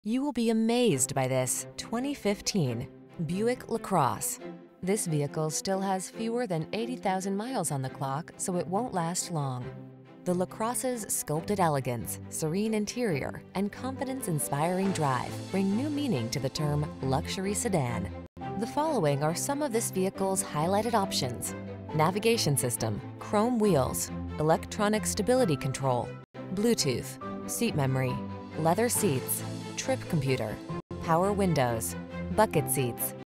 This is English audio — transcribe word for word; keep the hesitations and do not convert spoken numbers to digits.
You will be amazed by this twenty fifteen Buick LaCrosse. This vehicle still has fewer than eighty thousand miles on the clock, so it won't last long. The LaCrosse's sculpted elegance, serene interior, and confidence-inspiring drive bring new meaning to the term luxury sedan. The following are some of this vehicle's highlighted options: navigation system, chrome wheels, electronic stability control, Bluetooth, seat memory, leather seats, trip computer, power windows, bucket seats,